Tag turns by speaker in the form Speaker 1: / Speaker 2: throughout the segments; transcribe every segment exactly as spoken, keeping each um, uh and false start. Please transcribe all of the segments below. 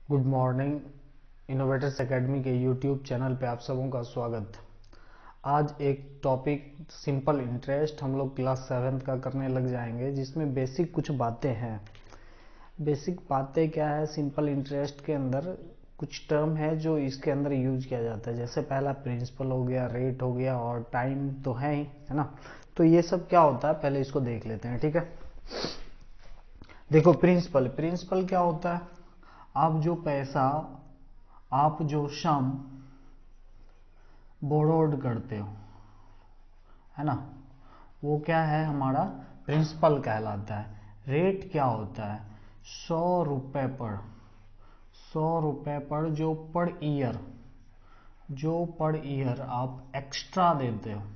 Speaker 1: Good morning. Innovators academy के YouTube channel पे आप सबों का स्वागत। आज एक टॉपिक सिंपल इंटरेस्ट हम लोग क्लास सेवेंथ का करने लग जाएंगे, जिसमें बेसिक कुछ बातें हैं। बेसिक बातें क्या है? सिंपल इंटरेस्ट के अंदर कुछ टर्म है जो इसके अंदर यूज किया जाता है। जैसे पहला प्रिंसिपल हो गया, रेट हो गया और टाइम तो है ही, है ना। तो ये सब क्या होता है, पहले इसको देख लेते हैं, ठीक है। देखो, प्रिंसिपल प्रिंसिपल क्या होता है? आप जो पैसा, आप जो सम बोरोड करते हो, है ना, वो क्या है? हमारा प्रिंसिपल कहलाता है। रेट क्या होता है? सौ रुपए पर सौ रुपए पर जो पर ईयर जो पर ईयर आप एक्स्ट्रा देते हो,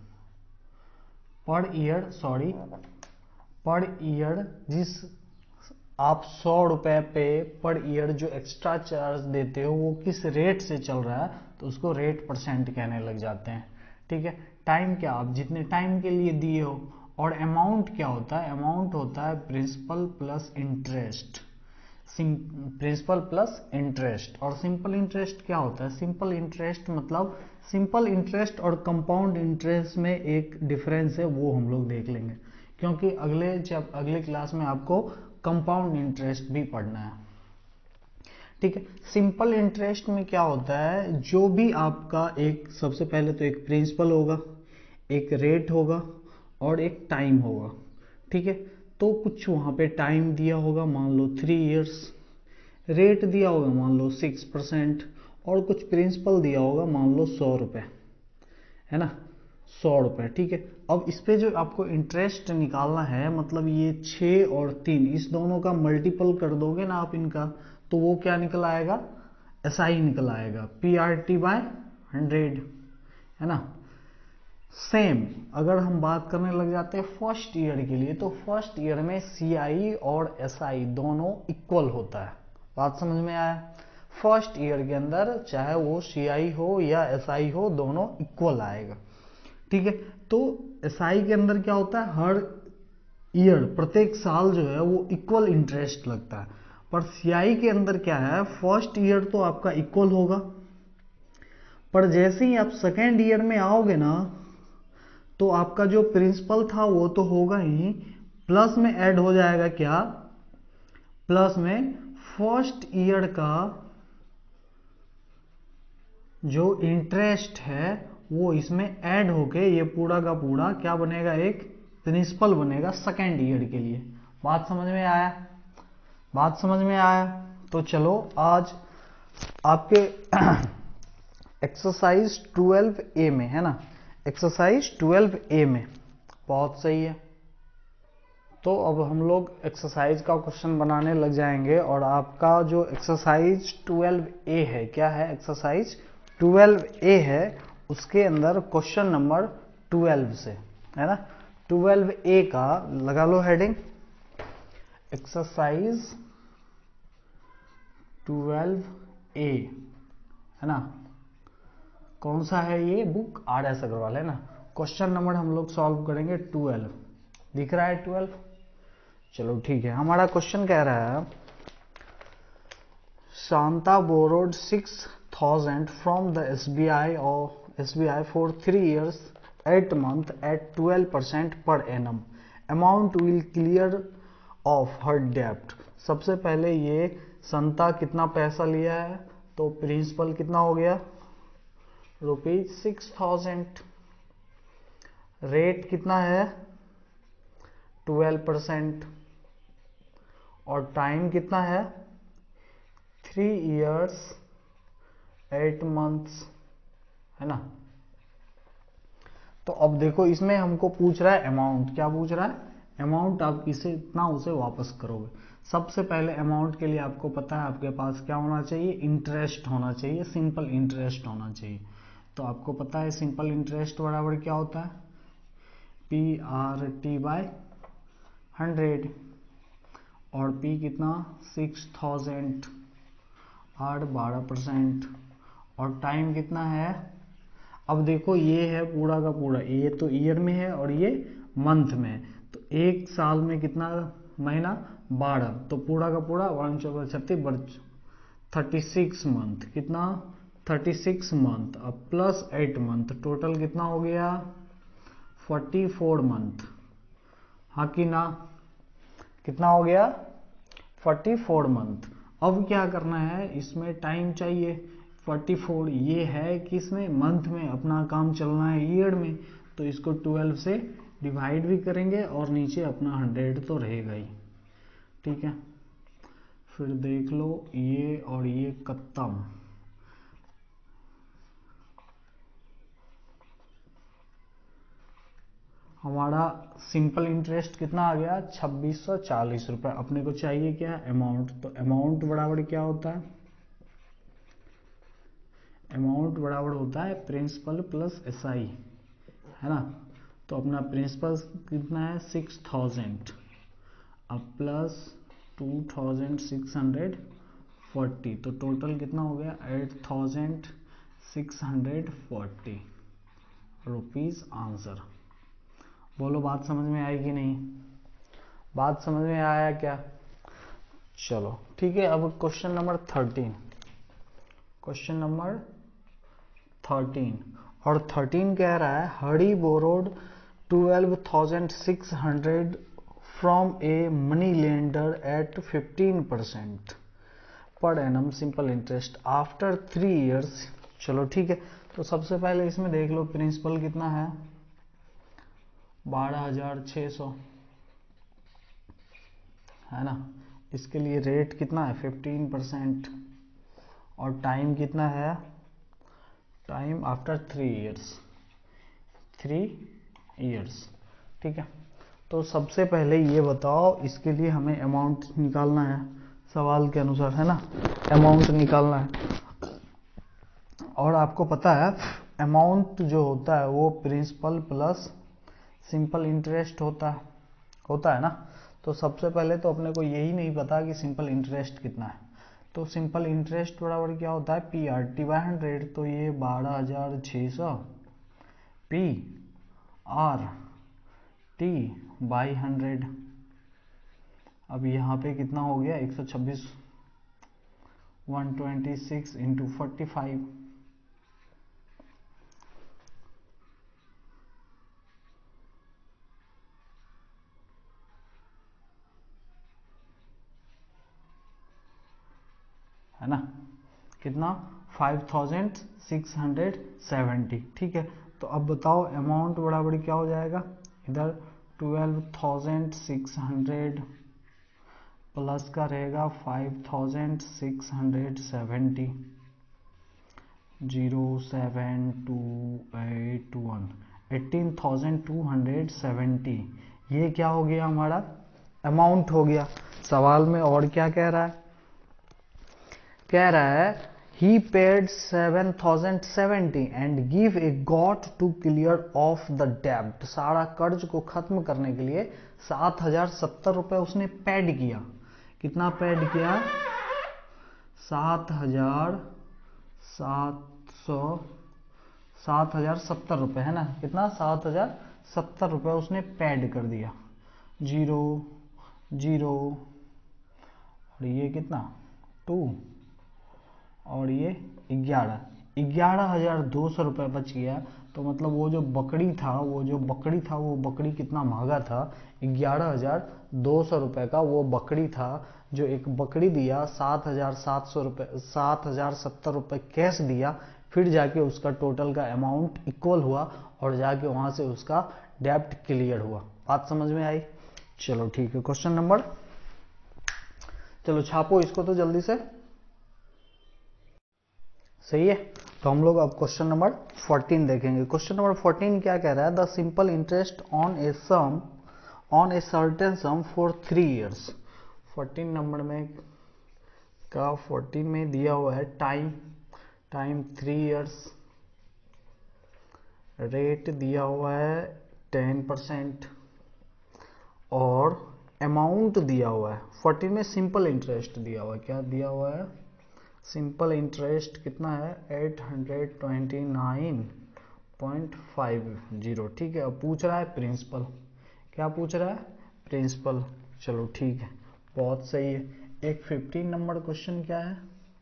Speaker 1: per year sorry per year जिस आप सौ रुपए पे पर ईयर जो एक्स्ट्रा चार्ज देते हो वो किस रेट से चल रहा है, तो उसको रेट परसेंट कहने लग जाते हैं, ठीक है। टाइम क्या, आप जितने टाइम के लिए दिए हो। और अमाउंट क्या होता है? अमाउंट होता है principal plus interest, principal plus interest. और सिंपल इंटरेस्ट क्या होता है? सिंपल इंटरेस्ट मतलब सिंपल इंटरेस्ट और कंपाउंड इंटरेस्ट में एक डिफरेंस है, वो हम लोग देख लेंगे, क्योंकि अगले जब अगले क्लास में आपको कंपाउंड इंटरेस्ट भी पढ़ना है, ठीक है। सिंपल इंटरेस्ट में क्या होता है? जो भी आपका एक, सबसे पहले तो एक प्रिंसिपल होगा, एक रेट होगा और एक टाइम होगा, ठीक है। तो कुछ वहां पे टाइम दिया होगा, मान लो थ्री इयर्स, रेट दिया होगा मान लो सिक्स परसेंट, और कुछ प्रिंसिपल दिया होगा मान लो सौ रुपए, है ना, सौ रुपए, ठीक है। अब इस पे जो आपको इंटरेस्ट निकालना है, मतलब ये छः और तीन, इस दोनों का मल्टीपल कर दोगे ना आप इनका, तो वो क्या निकल आएगा? एस आई निकल आएगा, P R T by hundred, है ना। सेम अगर हम बात करने लग जाते हैं फर्स्ट ईयर के लिए, तो फर्स्ट ईयर में सी आई और एस आई दोनों इक्वल होता है। बात समझ में आया? फर्स्ट ईयर के अंदर चाहे वो सी आई हो या एस आई हो, दोनों इक्वल आएगा, ठीक है। तो एस आई के अंदर क्या होता है? हर ईयर, प्रत्येक साल जो है वो इक्वल इंटरेस्ट लगता है। पर सी आई के अंदर क्या है? फर्स्ट ईयर तो आपका इक्वल होगा, पर जैसे ही आप सेकेंड ईयर में आओगे ना, तो आपका जो प्रिंसिपल था वो तो होगा ही, प्लस में ऐड हो जाएगा क्या? प्लस में फर्स्ट ईयर का जो इंटरेस्ट है वो इसमें ऐड होके ये पूरा का पूरा क्या बनेगा? एक प्रिंसिपल बनेगा सेकेंड ईयर के लिए। बात समझ में आया? बात समझ में आया? तो चलो आज आपके एक्सरसाइज ट्वेल्व ए में, है ना, एक्सरसाइज ट्वेल्व ए में, बहुत सही है। तो अब हम लोग एक्सरसाइज का क्वेश्चन बनाने लग जाएंगे, और आपका जो एक्सरसाइज ट्वेल्व ए है, क्या है? एक्सरसाइज ट्वेल्व ए है, उसके अंदर क्वेश्चन नंबर ट्वेल्व से, है ना, ट्वेल्व ए का लगा लो हेडिंग, एक्सरसाइज ट्वेल्व ए, है ना। कौन सा है ये? बुक आर एस अग्रवाल, है ना। क्वेश्चन नंबर हम लोग सॉल्व करेंगे ट्वेल्व, दिख रहा है ट्वेल्व? चलो ठीक है। हमारा क्वेश्चन कह रहा है Shanta borrowed six thousand from the S B I और S B I for three years eight month at twelve percent per annum, amount will clear off her डेप्ट। सबसे पहले ये संता कितना पैसा लिया है, तो प्रिंसिपल कितना हो गया? Rupees six thousand. रेट कितना है? Twelve percent. और टाइम कितना है? थ्री इयर्स एट मंथ्स, है ना। तो अब देखो, इसमें हमको पूछ रहा है अमाउंट। क्या पूछ रहा है? अमाउंट आप किसे इतना उसे वापस करोगे। सबसे पहले अमाउंट के लिए आपको पता है आपके पास क्या होना चाहिए? इंटरेस्ट होना चाहिए, सिंपल इंटरेस्ट होना चाहिए। तो आपको पता है सिंपल इंटरेस्ट बराबर क्या होता है? P R T by hundred, और पी कितना? सिक्स थाउजेंड, आठ बारह परसेंट, और टाइम कितना है? अब देखो, ये है पूरा का पूरा, ये तो ईयर में है और ये मंथ में है, तो एक साल में कितना महीना? बारह, तो पूरा का पूरा वन चौदह छत्तीस बर्च थर्टी सिक्स मंथ, कितना थर्टी सिक्स मंथ, अब प्लस एट मंथ, टोटल कितना हो गया फोर्टी फोर मंथ। हाँ कि ना, कितना हो गया फोर्टी फोर मंथ। अब क्या करना है, इसमें टाइम चाहिए फोर्टी फोर, ये है कि इसमें मंथ में, अपना काम चलना है ईयर में, तो इसको ट्वेल्व से डिवाइड भी करेंगे और नीचे अपना हंड्रेड तो रहेगा ही, ठीक है। फिर देख लो ये और ये खत्म, हमारा सिंपल इंटरेस्ट कितना आ गया छब्बीस सौ चालीस रुपए। अपने को चाहिए क्या अमाउंट, तो अमाउंट बराबर क्या होता है, अमाउंट बराबर होता है प्रिंसिपल प्लस एसआई, है ना। तो अपना प्रिंसिपल कितना है सिक्स थाउजेंड, अब plus two thousand six hundred forty, तो टोटल कितना हो गया eight thousand six hundred forty rupees answer. बोलो बात समझ में आई कि नहीं, बात समझ में आया क्या? चलो ठीक है, अब question number thirteen, question number thirteen, और थर्टीन कह रहा है Hari borrowed twelve thousand six hundred from a money lender at fifteen percent per annum simple interest after three years. चलो ठीक है, तो सबसे पहले इसमें देख लो प्रिंसिपल कितना है बारह हजार छः सौ, है ना। इसके लिए रेट कितना है फिफ्टीन परसेंट, और टाइम कितना है, time after three years, three years, ठीक है। तो सबसे पहले ये बताओ, इसके लिए हमें अमाउंट निकालना है सवाल के अनुसार, है ना, अमाउंट निकालना है। और आपको पता है अमाउंट जो होता है वो प्रिंसिपल प्लस सिंपल इंटरेस्ट होता है, होता है ना। तो सबसे पहले तो अपने को यही नहीं पता कि सिंपल इंटरेस्ट कितना है, तो सिंपल इंटरेस्ट बराबर क्या होता है P R T by hundred, तो ये बारह हजार छः सौ P R T by hundred. अब यहाँ पे कितना हो गया एक सौ छब्बीस, one twenty six into forty five, है ना, कितना five thousand six hundred seventy, ठीक है। तो अब बताओ अमाउंट बराबर क्या हो जाएगा, इधर twelve thousand six hundred plus का रहेगा five thousand six hundred seventy, zero seven two eight one, eighteen thousand two hundred seventy, ये क्या हो गया हमारा अमाउंट हो गया। सवाल में और क्या कह रहा है, कह रहा है he paid seven thousand seventy and give a got to clear off the डेब्ट, सारा कर्ज को खत्म करने के लिए सात हजार सत्तर रुपए उसने पेड किया। कितना पेड किया, सात हजार सात सौ सात हजार सत्तर रुपए, है ना, कितना सात हजार सत्तर रुपए उसने पेड कर दिया, जीरो जीरो, और ये कितना टू, और ये ग्यारह ग्यारह हजार दो सौ रुपये बच गया। तो मतलब वो जो बकरी था वो जो बकरी था वो बकरी कितना महंगा था, ग्यारह हजार दो सौ रुपये का वो बकरी था, जो एक बकरी दिया सात हजार सात सौ रुपये सात हजार सत्तर रुपये कैश दिया, फिर जाके उसका टोटल का अमाउंट इक्वल हुआ और जाके वहाँ से उसका डेब्ट क्लियर हुआ। बात समझ में आई? चलो ठीक है, क्वेश्चन नंबर, चलो छापो इसको तो जल्दी से, सही है। तो हम लोग अब क्वेश्चन नंबर फोर्टीन देखेंगे। क्वेश्चन नंबर फोर्टीन क्या कह रहा है, the simple interest on a sum on a certain sum for three years. Fourteen number में का फोर्टीन में दिया हुआ है time, time three years, rate दिया हुआ है टेन परसेंट, और अमाउंट दिया हुआ है फोर्टीन में सिंपल इंटरेस्ट दिया हुआ है, क्या दिया हुआ है सिंपल इंटरेस्ट कितना है eight hundred twenty nine point five zero, ठीक है। अब पूछ रहा है प्रिंसिपल, क्या पूछ रहा है प्रिंसिपल, चलो ठीक है बहुत सही है। एक फिफ्टीन नंबर क्वेश्चन क्या है,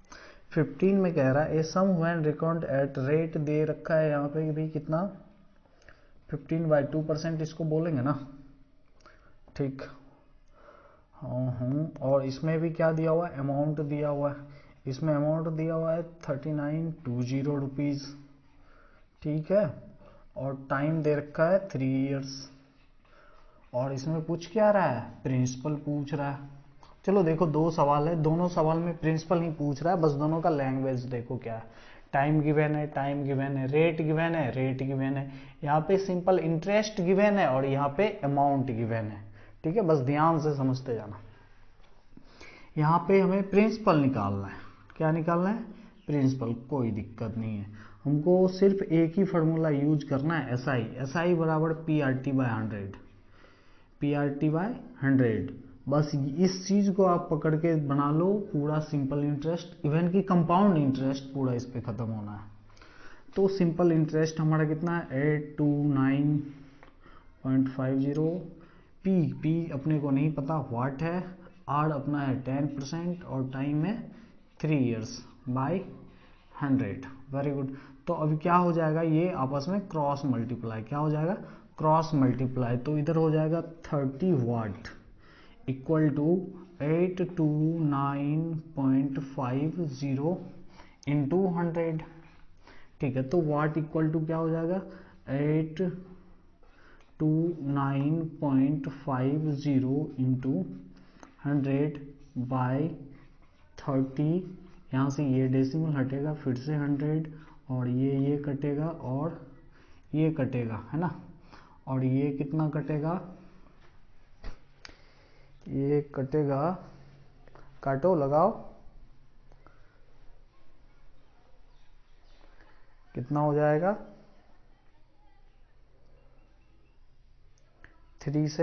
Speaker 1: फिफ्टीन में कह रहा है a sum when record at rate दे रखा है यहाँ पे भी कितना फिफ्टीन बाई टू परसेंट इसको बोलेंगे ना, ठीक। हाँ हाँ, और इसमें भी क्या दिया हुआ है, अमाउंट दिया हुआ है, इसमें अमाउंट दिया हुआ है thirty nine two zero rupees, ठीक है। और टाइम दे रखा है थ्री इयर्स, और इसमें पूछ क्या रहा है, प्रिंसिपल पूछ रहा है। चलो देखो दो सवाल है, दोनों सवाल में प्रिंसिपल ही पूछ रहा है, बस दोनों का लैंग्वेज देखो क्या है। टाइम गिवन है, टाइम गिवन है, रेट गिवन है, रेट गिवन है, यहाँ पे सिंपल इंटरेस्ट गिवन है और यहाँ पे अमाउंट गिवन है, ठीक है। बस ध्यान से समझते जाना। यहाँ पे हमें प्रिंसिपल निकालना है, क्या निकालना है, प्रिंसिपल। कोई दिक्कत नहीं है, हमको सिर्फ एक ही फार्मूला यूज करना है, एस आई एस आई बराबर P R T by hundred, P R T by hundred. बस इस चीज को आप पकड़ के बना लो, पूरा सिंपल इंटरेस्ट, इवन की कंपाउंड इंटरेस्ट पूरा इस पे खत्म होना है। तो सिंपल इंटरेस्ट हमारा कितना है, eight two nine point five zero. P P अपने को नहीं पता व्हाट है, आर अपना है टेन परसेंट और टाइम है three years by hundred. Very good. तो अभी क्या हो जाएगा, ये आपस में क्रॉस मल्टीप्लाई, क्या हो जाएगा, क्रॉस मल्टीप्लाई। तो इधर हो जाएगा thirty what equal to eight two nine point five zero into hundred, ठीक है। तो वाट इक्वल टू क्या हो जाएगा, eight two nine point five zero into hundred by thirty, यहाँ से ये डेसिमल हटेगा, फिर से हंड्रेड, और ये ये कटेगा और ये कटेगा, है ना। और ये कितना कटेगा, ये कटेगा, काटो लगाओ, कितना हो जाएगा, थ्री से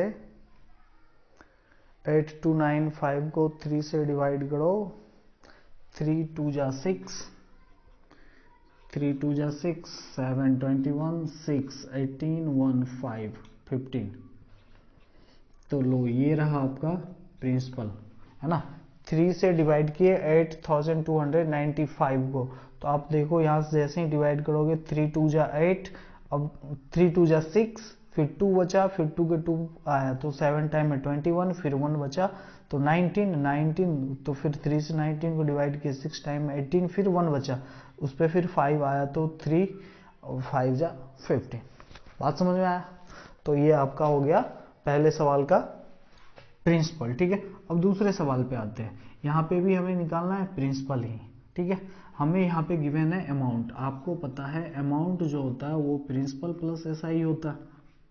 Speaker 1: एट टू नाइन फाइव को थ्री से डिवाइड करो, थ्री टू जा सिक्स, थ्री टू जा six, seven twenty one, six eighteen, one five fifteen. तो लो ये रहा आपका प्रिंसिपल, है ना। थ्री से डिवाइड किए eight thousand two hundred ninety five को, तो आप देखो यहाँ से जैसे ही डिवाइड करोगे, थ्री टू जा एट, अब थ्री टू जा सिक्स, फिर टू बचा, फिर टू के टू आया तो सेवन टाइम में ट्वेंटी वन, फिर वन बचा तो नाइनटीन, नाइनटीन तो फिर थ्री से नाइनटीन को डिवाइड किए, सिक्स टाइम में एटीन, फिर वन बचा, उस पर फिर फाइव आया तो थ्री और फाइव जा फिफ्टीन। बात समझ में आया। तो ये आपका हो गया पहले सवाल का प्रिंसिपल, ठीक है। अब दूसरे सवाल पे आते हैं, यहाँ पे भी हमें निकालना है प्रिंसिपल ही, ठीक है। हमें यहाँ पे गिवन है अमाउंट, आपको पता है अमाउंट जो होता है वो प्रिंसिपल प्लस एस आई होता है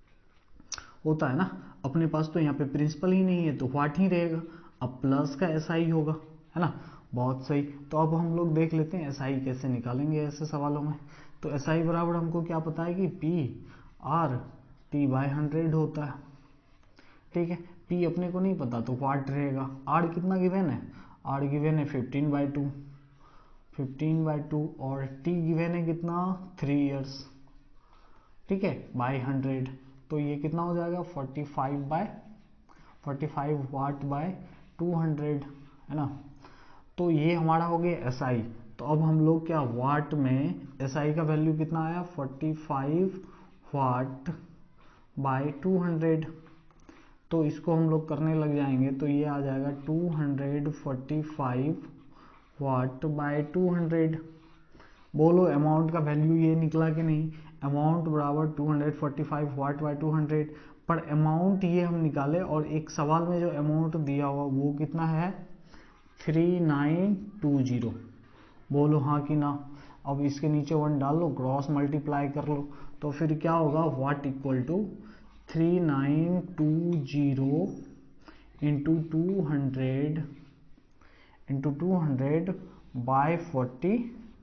Speaker 1: होता है ना। अपने पास तो यहाँ पे प्रिंसिपल ही नहीं है तो व्हाट ही रहेगा, अब प्लस का एस आई होगा, है ना। बहुत सही। तो अब हम लोग देख लेते हैं एस आई कैसे निकालेंगे ऐसे सवालों में। तो एस आई बराबर हमको क्या पता है कि P R T by hundred होता है, ठीक है। पी अपने को नहीं पता तो व्हाट रहेगा, आर कितना गिवन है, आर गिवन है fifteen by two, fifteen by two, और टी गिवन है कितना, थ्री इयर्स, ठीक है, बाई हंड्रेड। तो ये कितना हो जाएगा, forty five by forty five what by two hundred, है ना। तो ये हमारा हो गया एस आई। तो अब हम लोग क्या, वाट में एस आई का वैल्यू कितना आया, forty five what by two hundred. तो इसको हम लोग करने लग जाएंगे तो ये आ जाएगा two hundred forty five what by two hundred. बोलो अमाउंट का वैल्यू ये निकला कि नहीं, अमाउंट बराबर two hundred forty five what by two hundred. पर अमाउंट ये हम निकाले और एक सवाल में जो अमाउंट दिया हुआ वो कितना है, थ्री नाइन टू जीरो। बोलो हाँ कि ना। अब इसके नीचे वन डाल लो, क्रॉस मल्टीप्लाई कर लो, तो फिर क्या होगा, what equal to three nine two zero into two hundred into two hundred by forty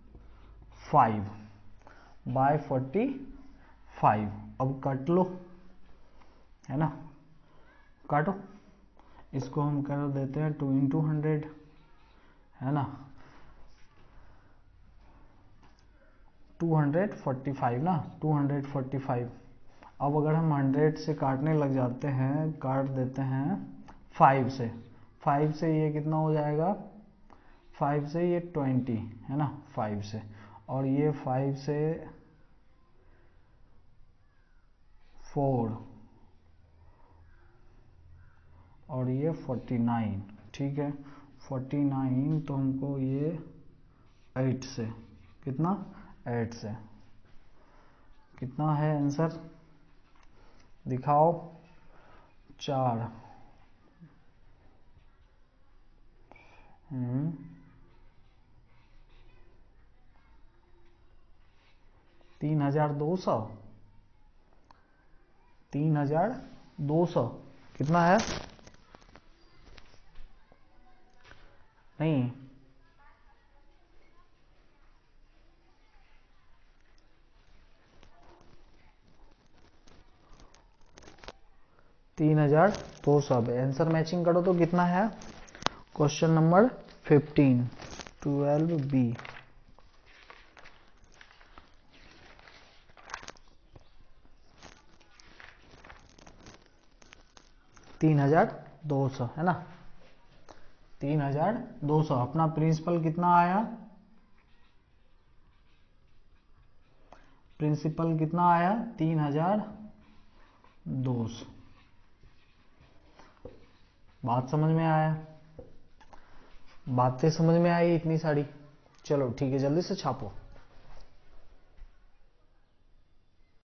Speaker 1: five by forty five. अब काट लो, है ना, काटो। इसको हम कर देते हैं टू इंटू हंड्रेड, है ना, टू हंड्रेड फोर्टी फाइव ना, टू हंड्रेड फोर्टी फाइव। अब अगर हम हंड्रेड से काटने लग जाते हैं, काट देते हैं फाइव से, फाइव से ये कितना हो जाएगा, फाइव से ये ट्वेंटी है ना, फाइव से, और ये फाइव से फोर, और ये फोर्टी नाइन, ठीक है, फोर्टी नाइन, तो हमको ये एट से, कितना, एट से, कितना है आंसर दिखाओ, चार, हम्म तीन हजार दो सौ, तीन हजार दो सौ कितना है, नहीं, तीन हजार दो सौ। आंसर मैचिंग करो तो कितना है, question number fifteen, twelve B, तीन हजार दो सौ है ना, तीन हजार दो सौ। अपना प्रिंसिपल कितना आया, प्रिंसिपल कितना आया, तीन हजार दो सौ। बात समझ में आया, बातें समझ में आई इतनी सारी, चलो ठीक है, जल्दी से छापो।